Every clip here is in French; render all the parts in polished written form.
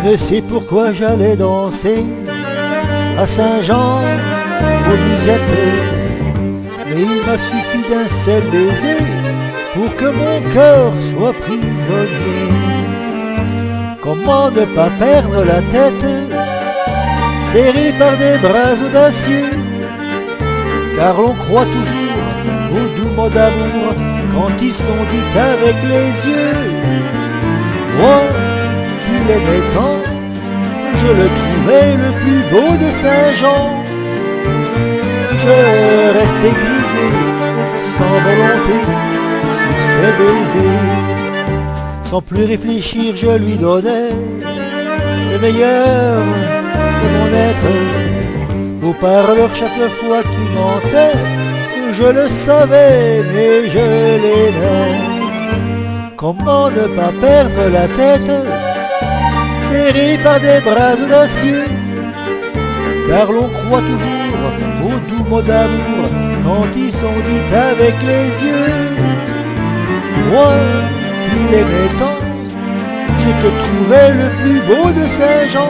Je ne sais pourquoi j'allais danser à Saint-Jean aux musettes, mais il m'a suffi d'un seul baiser pour que mon cœur soit prisonnier. Comment ne pas perdre la tête, serré par des bras audacieux, car l'on croit toujours aux doux mots d'amour quand ils sont dits avec les yeux. Moi qui l'aimais tant, je le trouvais le plus beau de Saint-Jean. Je restais grisé, sans volonté, sous ses baisers. Sans plus réfléchir, je lui donnais le meilleur de mon être. Au parleur, chaque fois qu'il mentait, je le savais, mais je l'aimais. Comment ne pas perdre la tête, serré par des bras audacieux, car l'on croit toujours aux doux mots d'amour quand ils sont dits avec les yeux. Moi qui l'aimais tant, je te trouvais le plus beau de Saint-Jean.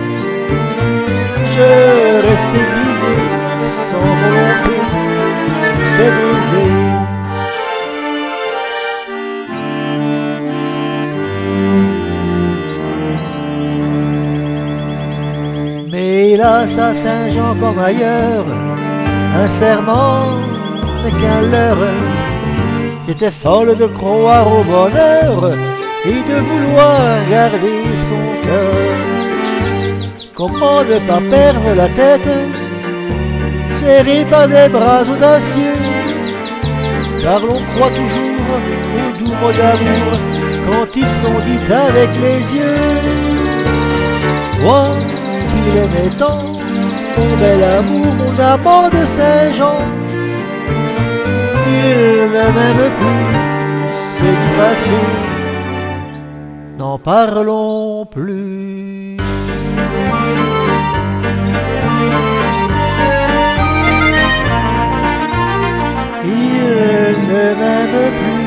Je restais grisé, sans volonté, sous ses baisers. Mais hélas à Saint-Jean comme ailleurs, un serment n'est qu'un leurre. J'étais folle de croire au bonheur et de vouloir garder son cœur. Comment ne pas perdre la tête, serré par des bras audacieux, car l'on croit toujours aux doux mots d'amour quand ils sont dits avec les yeux. Moi qui l'aimais tant, mon bel amour, mon amant de Saint-Jean, il ne m'aime plus, c'est du passé, n'en parlons plus. Il ne m'aime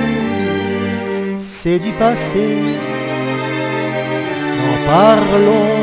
plus, c'est du passé, n'en parlons